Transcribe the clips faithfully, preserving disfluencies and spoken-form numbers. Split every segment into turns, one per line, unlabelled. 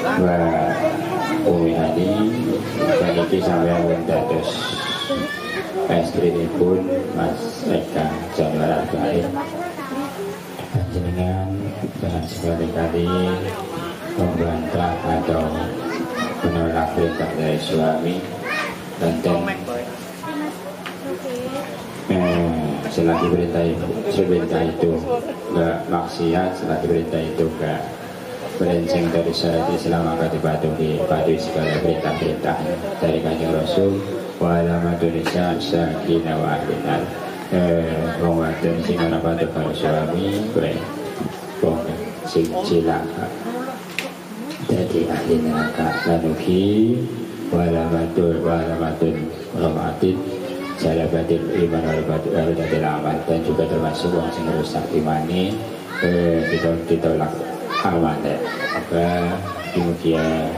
Wa Umi Hani Kaniki sampai dados istri pun Mas Eka Januar Baik. Panjenengan dengan sekali-kali membantah atau menolak perintah dari suami dan eh, selagi perintah itu, perintah itu nggak maksiat, selagi perintah itu nggak melenceng dari syariat Islam, maka dipatuhi patuhi segala perintah-perintah dari Kanjeng Rasul. Wa alamatun nisa sakinah wa ahlinar. Eh, wong wadon sing ana patuh karo suami kuwi wong sing cilaka dadi ahli neraka. Lanuhi walamatul walamatun romatin salabatil iman walabatul walabatil amal, dan juga termasuk wong sing rusak imane eh, ditolak amal ya. Maka demikian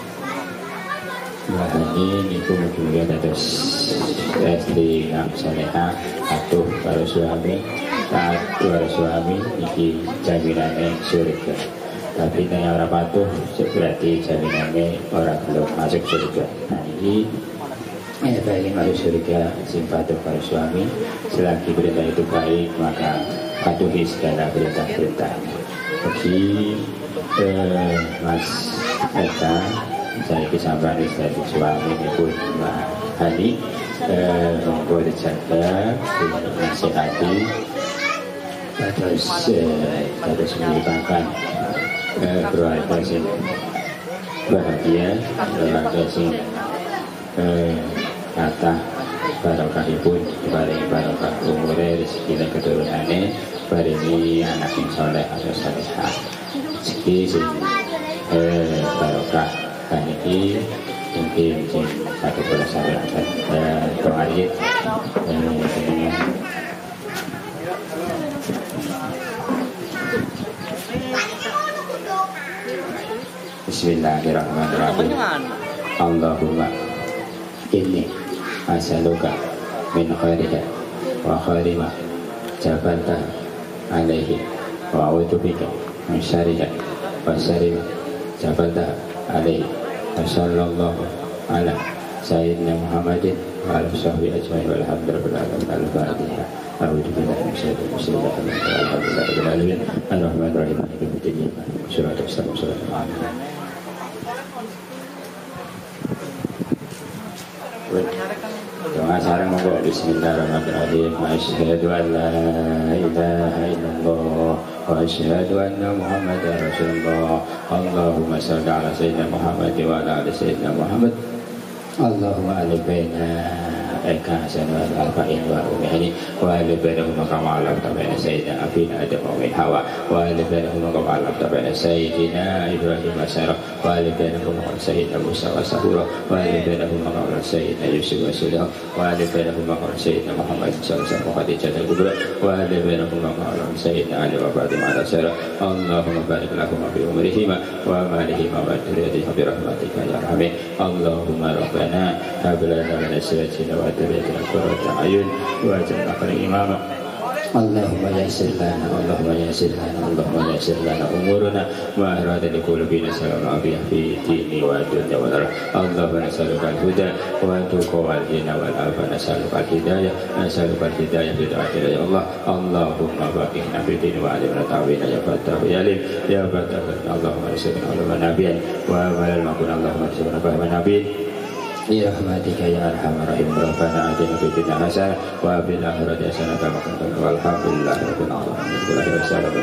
Wahani niku mugi-mugi dados istri yang salehah atuh karo suami, taat karo suami iki jaminane surga. Tapi nek ora patuh berarti jaminane ora belum masuk surga. Nah ini eh baik masuk surga sing patuh karo suami, selagi perintah itu baik maka patuhi segala perintah-perintahnya. Bagi eh, Mas Eka, saya kesampean istri suami ini pun Hani monggo dijaga, dinasihati, terus terus menciptakan keluarga sing bahagia, keluarga sing kata barokahipun, paling barokah umure, rezeki dan keturunannya, paringi anak yang soleh atau salihah, rezeki sing barokah. Kaniki mungkin satu bola sahabat doa ayat Bismillahirrahmanirrahim. Allahumma inni as'aluka min khairiha wa khairima jabalta alaihi wa a'udzubika min syarriha wa syarrima jabalta alaihi. Sallallahu ala sayyidina Muhammadin wa ala sahbihi ajma'in walhamdulillahi rabbil alamin. A'udzu billahi minasyaitonir rajim. Alhamdulillahirabbil alamin. Arrahmanir rahim. Maliki yaumiddin. Suratul Isra suratul Al-An'am. Doa sareng monggo. Bismillahirrahmanirrahim. Asyhadu an la ilaha illallah wa asyhadu anna Muhammadar Rasulullah. Allahumma shalli ala sayyidina Muhammad wa ala ali sayyidina Muhammad. Allahumma alif baina Eka Hasan wa al-Fa'in wa Umihani wa alif bainahuma kama alafta baina sayyidina Abina Adam wa Hawa wa alif bainahuma kama alafta baina sayyidina Ibrahim wa Sarah wa alif bainahuma kama sayyidina Musa wa Sahura wa alif bainahuma kama sayyidina Yusuf wa Sudah wa alif bainahuma kama sayyidina Muhammad sallallahu alaihi wasallam wa Khadijah al-Kubra wa alif bainahuma kama sayyidina Ali wa Fatimah al-Zahra. Allahumma barik lahum fi umrihima wa malihima wa dzurriyyatihim bi rahmatika ya arhamar. Allahumma rabbana hab lana min azwajina wa dhurriyyatina qurrata a'yun waj'alna imama. Allahumma yassir lana Allahumma yassir lana Allahumma yassir lana umurana wa arada li qulubina sallallahu alaihi fi dini wa dunya wa akhirah. Allahumma nas'aluka al-huda wa tuqa wal hina wal afa, nas'aluka al-hidayah nas'aluka al-hidayah bi ta'atika ya Allah. Allahumma faqihna fi dini wa alimna ta'wina ya fattah ya alim ya fattah. Allahumma rizqna wa nabiyyan wa amal maqul. Allahumma rizqna wa nabiyyan ya rahmatika ya arhamar rahim. Rabbana atina fid dunya hasanah wa fil akhirati hasanah wa qina adzabannar. Walhamdulillahi rabbil alamin.